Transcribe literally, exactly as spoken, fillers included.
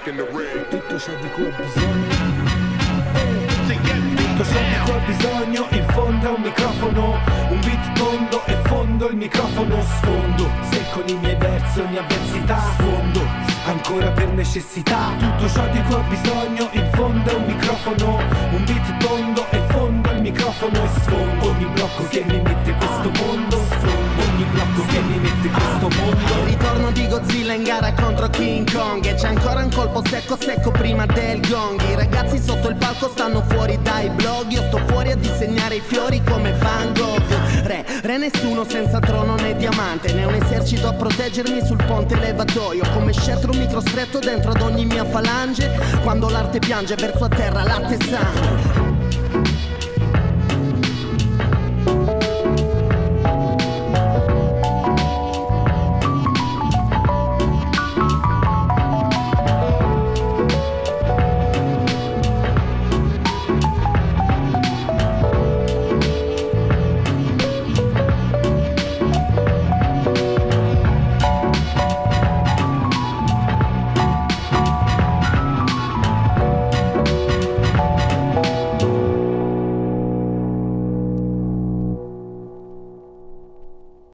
back in the ring. Tutto ciò di cui ho bisogno, tutto ciò di cui ho bisogno, in fondo è un microfono, un beat tondo e fondo il microfono sfondo. Se con i miei versi ogni avversità sfondo, ancora per necessità. Tutto ciò di cui ho bisogno, in fondo è un microfono, un beat tondo e fondo il microfono e sfondo. Ogni blocco che mi mette questo mondo sfondo, ogni blocco che mi mette questo mondo. Il ritorno di Godzilla in gara contro King Kong, e c'è ancora un colpo secco secco prima del gong. I ragazzi sotto il palco stanno fuori dai blog, io sto fuori a disegnare i fiori come Van Gogh. Re, re nessuno senza trono né diamante, né un esercito a proteggermi sul ponte levatoio, come scettro un micro stretto dentro ad ogni mia falange. Quando l'arte piange verso a terra latte e sangue,